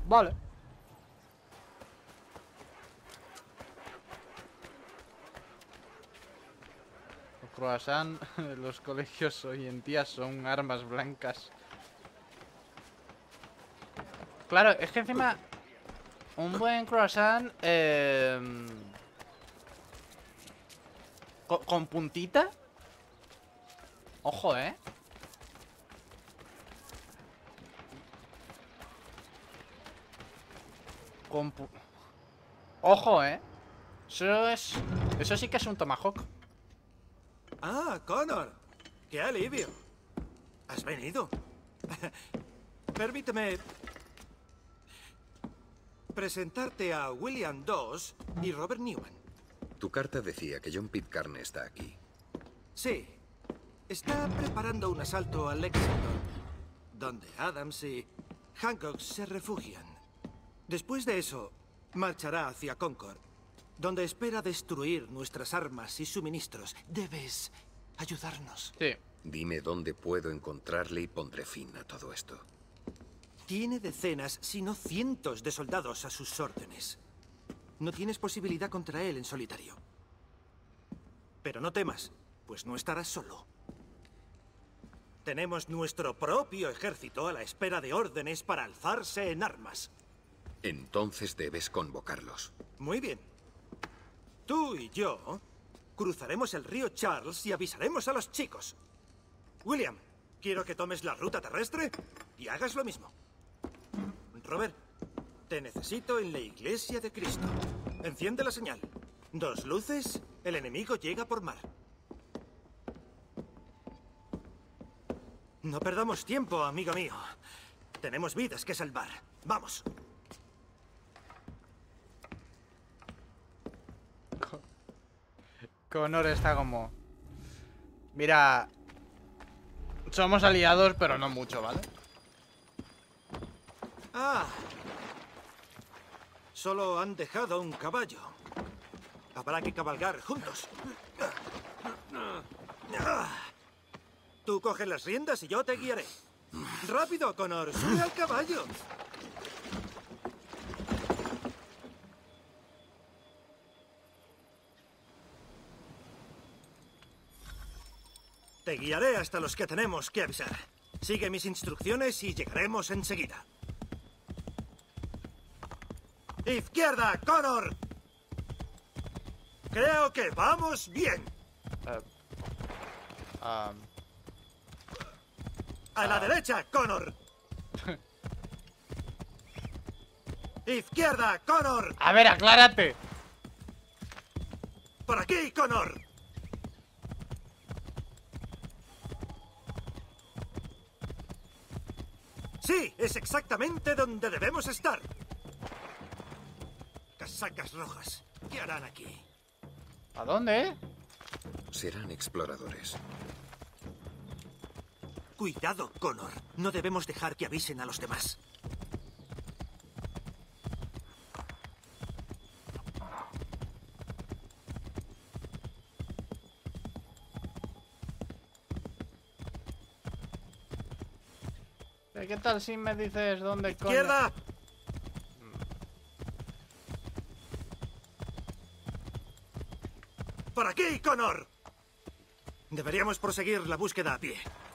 Vale. Los croissants, los colegios hoy en día son armas blancas. Claro, es que encima un buen croissant con puntita. Ojo, Ojo, Eso sí que es un tomahawk. Ah, Connor. ¡Qué alivio! ¿Has venido? Permíteme presentarte a William Doss y Robert Newman. Tu carta decía que John Pitcairn está aquí. Sí. Está preparando un asalto a Lexington, donde Adams y Hancock se refugian. Después de eso, marchará hacia Concord, donde espera destruir nuestras armas y suministros. Debes ayudarnos. Sí. Dime dónde puedo encontrarle y pondré fin a todo esto. Tiene decenas, si no cientos de soldados a sus órdenes. No tienes posibilidad contra él en solitario. Pero no temas, pues no estarás solo. Tenemos nuestro propio ejército a la espera de órdenes para alzarse en armas. Entonces debes convocarlos. Muy bien. Tú y yo cruzaremos el río Charles y avisaremos a los chicos. William, quiero que tomes la ruta terrestre y hagas lo mismo. Robert, te necesito en la iglesia de Cristo. Enciende la señal. 2 luces, el enemigo llega por mar. No perdamos tiempo, amigo mío. Tenemos vidas que salvar. Vamos. Connor está como... Mira... Somos aliados, pero no mucho, ¿vale? Ah. Solo han dejado un caballo. Habrá que cabalgar juntos. Tú coges las riendas y yo te guiaré. ¡Rápido, Connor! ¡Sube al caballo! Te guiaré hasta los que tenemos que avisar. Sigue mis instrucciones y llegaremos enseguida. ¡Izquierda, Connor! Creo que vamos bien. A la derecha, Connor. Izquierda, Connor. A ver, aclárate. Por aquí, Connor. Sí, es exactamente donde debemos estar. Casacas rojas. ¿Qué harán aquí? ¿A dónde, Serán exploradores. Cuidado, Connor. No debemos dejar que avisen a los demás. ¿Qué tal si me dices dónde coño? ¡Izquierda! ¡Por aquí, Connor! Deberíamos proseguir la búsqueda a pie.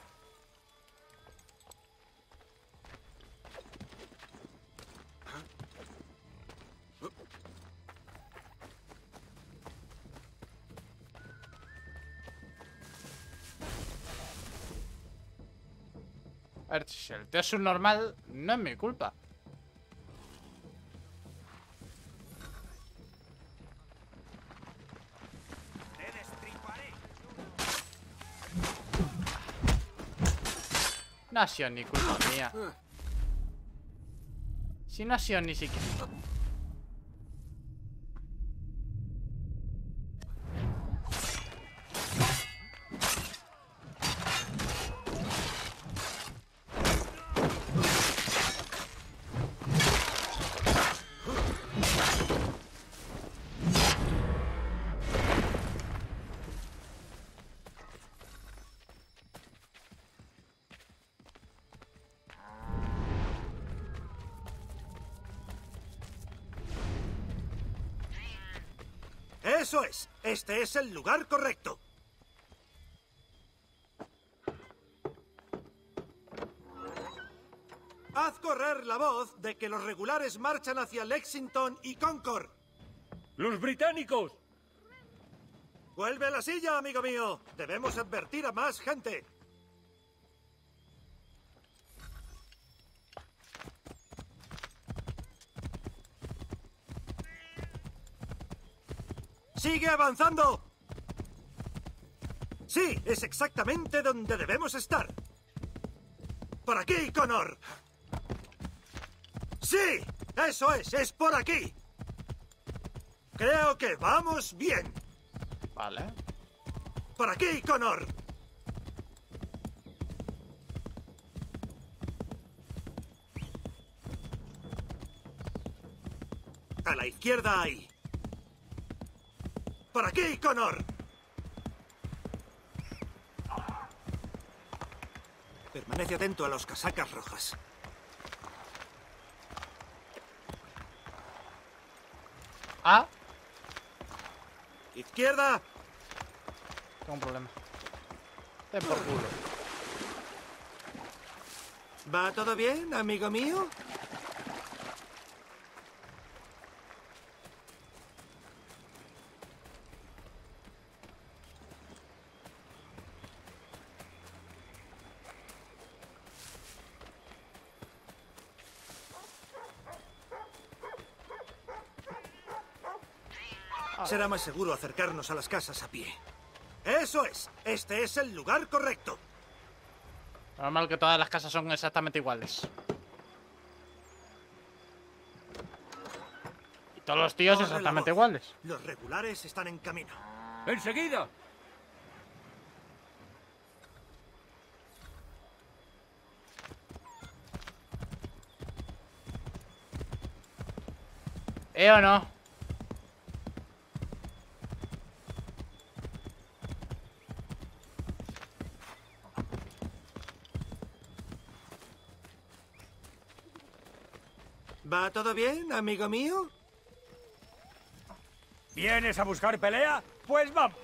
A ver, si el tío es un normal, no es mi culpa. No ha sido ni culpa mía. Si no ha sido ni siquiera... Eso es. Este es el lugar correcto. Haz correr la voz de que los regulares marchan hacia Lexington y Concord. ¡Los británicos! Vuelve a la silla, amigo mío. Debemos advertir a más gente. ¡Sigue avanzando! Sí, es exactamente donde debemos estar. ¡Por aquí, Connor! ¡Sí! ¡Eso es por aquí! Creo que vamos bien. Vale. ¡Por aquí, Connor! A la izquierda ahí. ¡Por aquí, Connor! Permanece atento a los casacas rojas. Ah, ¡Izquierda! tengo un problema. Ten por culo. ¿Va todo bien, amigo mío? Será más seguro acercarnos a las casas a pie. ¡Eso es! Este es el lugar correcto. Normal que todas las casas son exactamente iguales. Y todos los tíos Corre la exactamente voz. iguales. Los regulares están en camino. ¡Enseguida! ¿O no? ¿Va todo bien, amigo mío? ¿Vienes a buscar pelea? Pues vamos.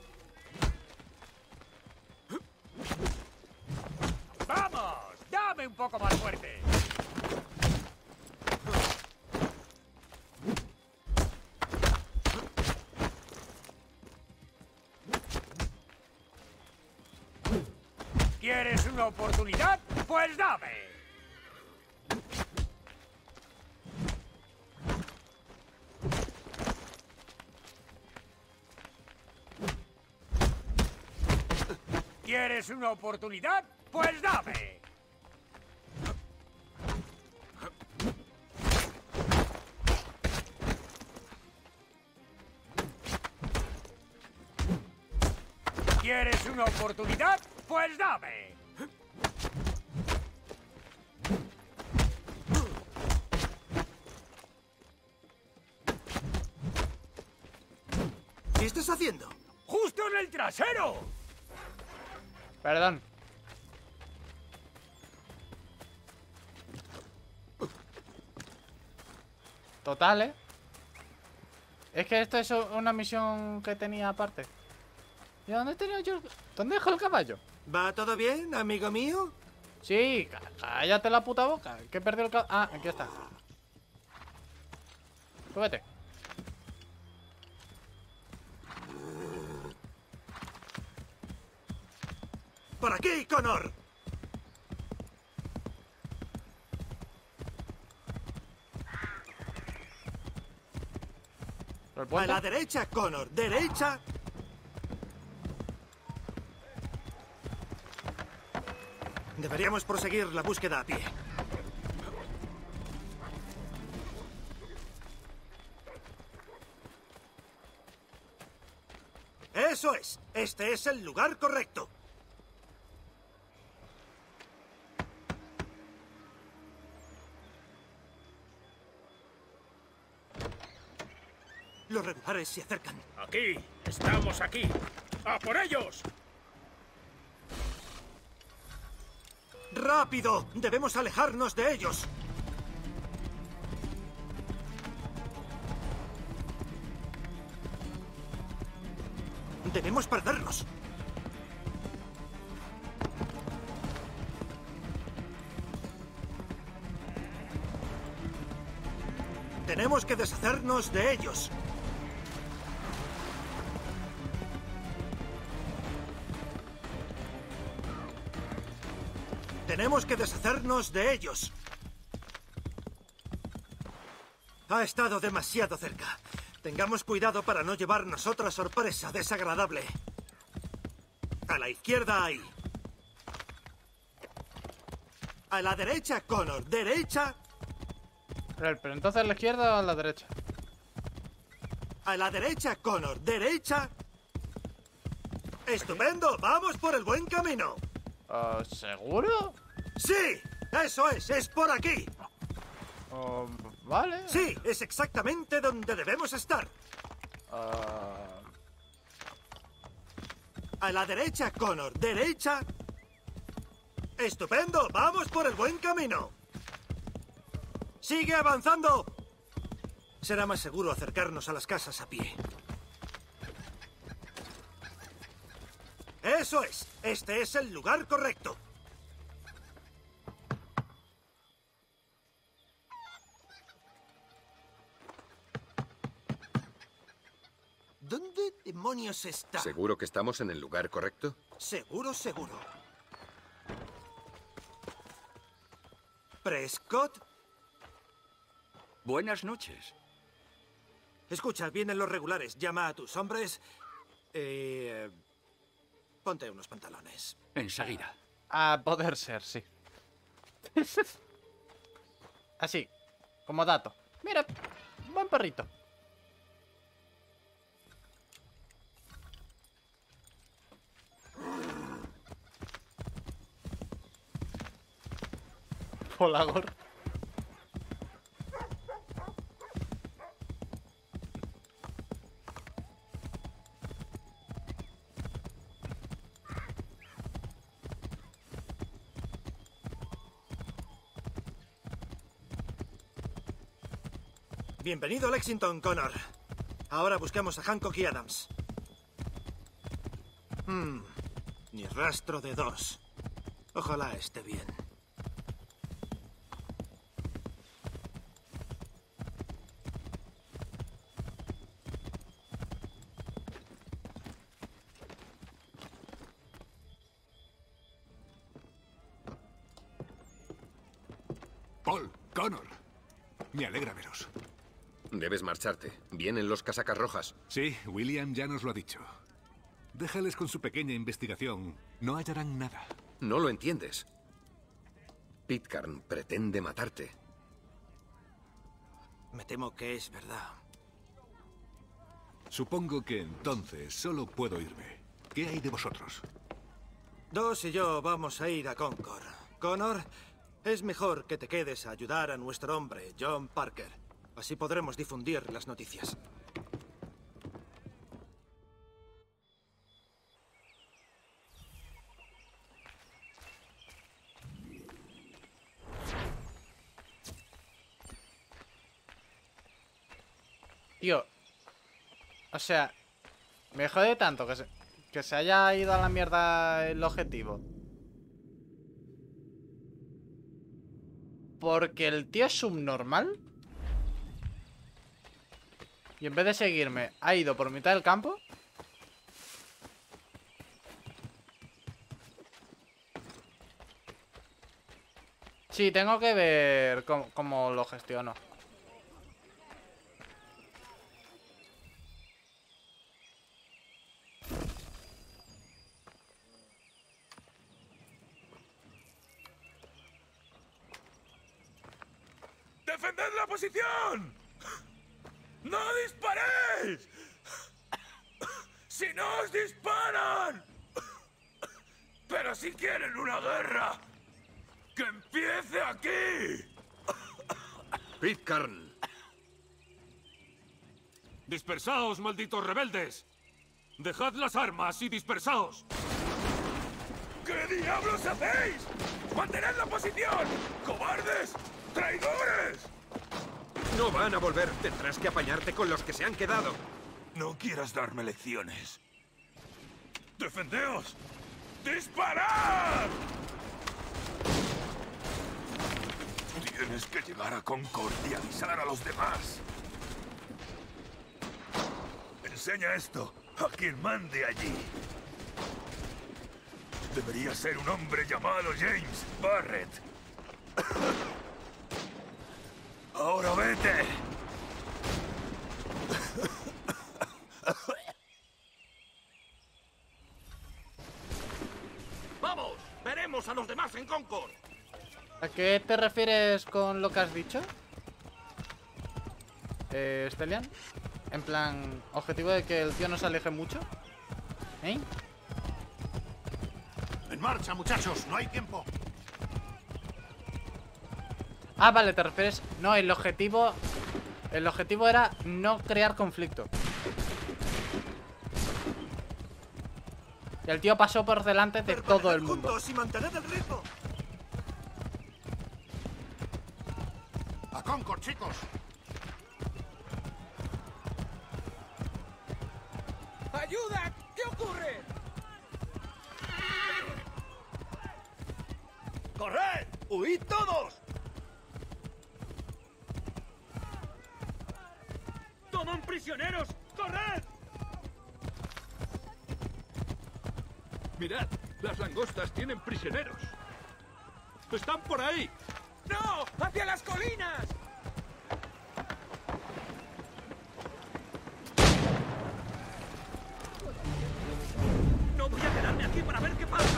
¡Vamos! ¡Dame un poco más fuerte! ¿Quieres una oportunidad? Pues dame. ¿Quieres una oportunidad? Pues dame. ¿Quieres una oportunidad? Pues dame. ¿Qué estás haciendo? ¡Justo en el trasero! Perdón. Total, ¿eh? Es que esto es una misión que tenía aparte. ¿Y dónde tenía yo? ¿Dónde dejó el caballo? ¿Va todo bien, amigo mío? Sí, cállate la puta boca. Que he perdido el caballo. Ah, aquí está. Súbete. ¡Por aquí, Connor! ¿Por el A puente? la derecha, Connor. ¡Derecha! Deberíamos proseguir la búsqueda a pie. ¡Eso es! Este es el lugar correcto. Los regulares se acercan. Aquí, estamos aquí. ¡A por ellos! ¡Rápido! Debemos alejarnos de ellos. Debemos perderlos. Tenemos que deshacernos de ellos. Tenemos que deshacernos de ellos. Ha estado demasiado cerca. Tengamos cuidado para no llevarnos otra sorpresa desagradable. A la izquierda ahí. A la derecha, Connor. Derecha. Pero entonces a la izquierda o a la derecha. A la derecha, Connor. Derecha. Estupendo. Vamos por el buen camino. ¿Seguro? Sí, eso es por aquí. Vale. Sí, es exactamente donde debemos estar. A la derecha, Connor. Derecha. Estupendo, vamos por el buen camino. Sigue avanzando. Será más seguro acercarnos a las casas a pie. Eso es, este es el lugar correcto. ¿Dónde demonios está? ¿Seguro que estamos en el lugar correcto? Seguro, seguro. ¿Prescott? Buenas noches. Escucha, vienen los regulares. Llama a tus hombres. Ponte unos pantalones. Enseguida. A poder ser, sí. Así, como dato. Mira, buen perrito. Polagor. Bienvenido a Lexington, Connor. Ahora buscamos a Hancock y Adams. Ni rastro de dos. Ojalá esté bien. Paul, Connor. Me alegra veros. Debes marcharte. Vienen los casacas rojas. Sí, William ya nos lo ha dicho. Déjales con su pequeña investigación. No hallarán nada. No lo entiendes. Pitcairn pretende matarte. Me temo que es verdad. Supongo que entonces solo puedo irme. ¿Qué hay de vosotros? Dos y yo vamos a ir a Concord. Connor, es mejor que te quedes a ayudar a nuestro hombre, John Parker. Así podremos difundir las noticias. Tío, o sea, me jode tanto que se haya ido a la mierda el objetivo. Porque el tío es subnormal. Y en vez de seguirme, ha ido por mitad del campo. Sí, tengo que ver cómo lo gestiono. ¡Defended la posición! ¡No disparéis! ¡Si no os disparan! ¡Pero si quieren una guerra! ¡Que empiece aquí! Pitcairn. ¡Dispersaos, malditos rebeldes! ¡Dejad las armas y dispersaos! ¿Qué diablos hacéis? ¡Mantened la posición! ¡Cobardes! ¡Traidores! No van a volver. Tendrás que apañarte con los que se han quedado. No quieras darme lecciones. ¡Defendeos! ¡Disparad! Tienes que llegar a Concord y avisar a los demás. Enseña esto a quien mande allí. Debería ser un hombre llamado James Barrett. Ahora vete. ¡Vamos! ¡Veremos a los demás en Concord! ¿A qué te refieres con lo que has dicho? Stelian. En plan, objetivo de que el tío no se aleje mucho. ¿Eh? En marcha, muchachos, no hay tiempo. Ah, vale, te refieres. No, el objetivo era no crear conflicto. Y el tío pasó por delante de todo el mundo. Juntos y mantened el ritmo. A Concord, chicos. ¡Ayuda! ¿Qué ocurre? ¡Corred! ¡Huid todos! ¡Toman prisioneros! ¡Corred! Mirad, las langostas tienen prisioneros. ¡Están por ahí! ¡No! ¡Hacia las colinas! No voy a quedarme aquí para ver qué pasa.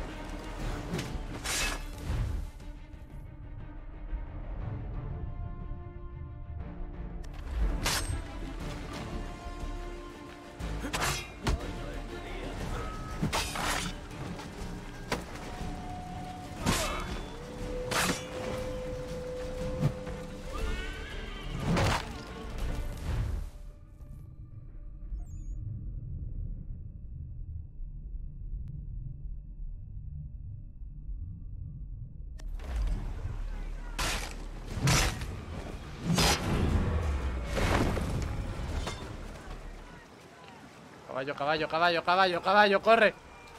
Caballo, caballo, caballo, caballo, caballo, corre.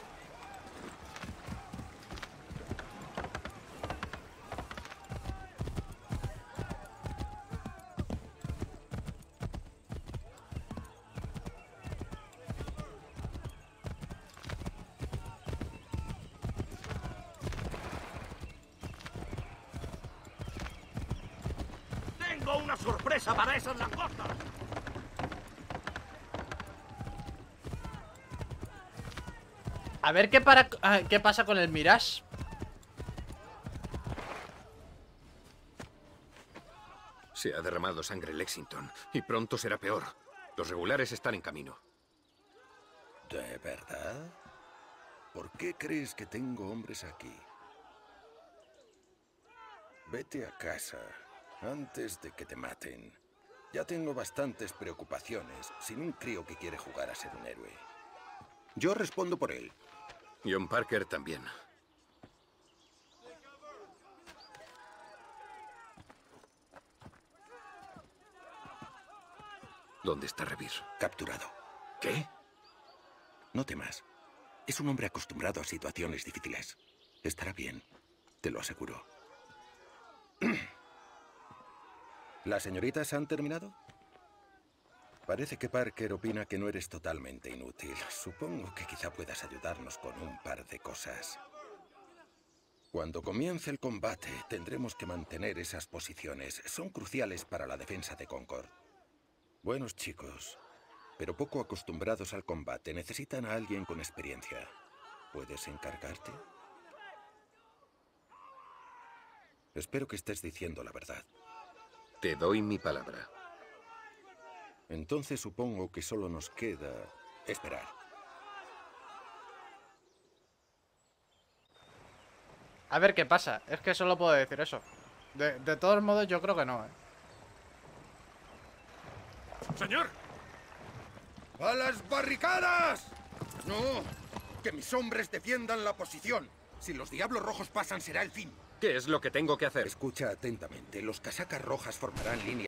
¡Tengo una sorpresa para esas langostas! A ver qué pasa con el Mirage. Se ha derramado sangre en Lexington y pronto será peor. Los regulares están en camino. ¿De verdad? ¿Por qué crees que tengo hombres aquí? Vete a casa antes de que te maten. Ya tengo bastantes preocupaciones sin un crío que quiere jugar a ser un héroe. Yo respondo por él. John Parker también. ¿Dónde está Revir? Capturado. ¿Qué? No temas. Es un hombre acostumbrado a situaciones difíciles. Estará bien, te lo aseguro. ¿Las señoritas han terminado? Parece que Parker opina que no eres totalmente inútil. Supongo que quizá puedas ayudarnos con un par de cosas. Cuando comience el combate, tendremos que mantener esas posiciones. Son cruciales para la defensa de Concord. Buenos chicos, pero poco acostumbrados al combate. Necesitan a alguien con experiencia. ¿Puedes encargarte? Espero que estés diciendo la verdad. Te doy mi palabra. Entonces supongo que solo nos queda esperar. A ver qué pasa. Es que solo puedo decir eso. De todos modos, yo creo que no, ¡Señor! ¡A las barricadas! ¡No! ¡Que mis hombres defiendan la posición! Si los diablos rojos pasan, será el fin. ¿Qué es lo que tengo que hacer? Escucha atentamente. Los casacas rojas formarán línea